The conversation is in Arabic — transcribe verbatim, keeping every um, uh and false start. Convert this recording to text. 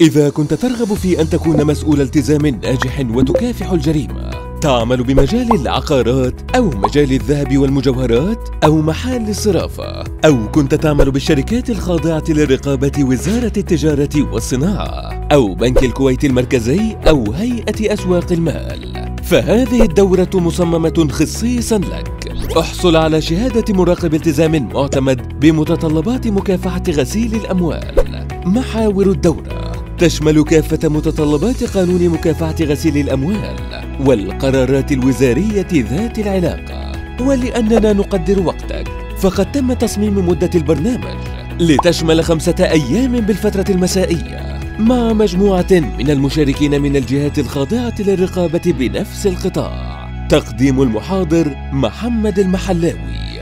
إذا كنت ترغب في أن تكون مسؤول التزام ناجح وتكافح الجريمة، تعمل بمجال العقارات أو مجال الذهب والمجوهرات أو محال الصرافة، أو كنت تعمل بالشركات الخاضعة لرقابة وزارة التجارة والصناعة أو بنك الكويت المركزي أو هيئة أسواق المال، فهذه الدورة مصممة خصيصاً لك. احصل على شهادة مراقب التزام معتمد بمتطلبات مكافحة غسيل الأموال. محاور الدورة تشمل كافة متطلبات قانون مكافحة غسيل الأموال والقرارات الوزارية ذات العلاقة. ولأننا نقدر وقتك، فقد تم تصميم مدة البرنامج لتشمل خمسة أيام بالفترة المسائية مع مجموعة من المشاركين من الجهات الخاضعة للرقابة بنفس القطاع. تقديم المحاضر محمد المحلاوي.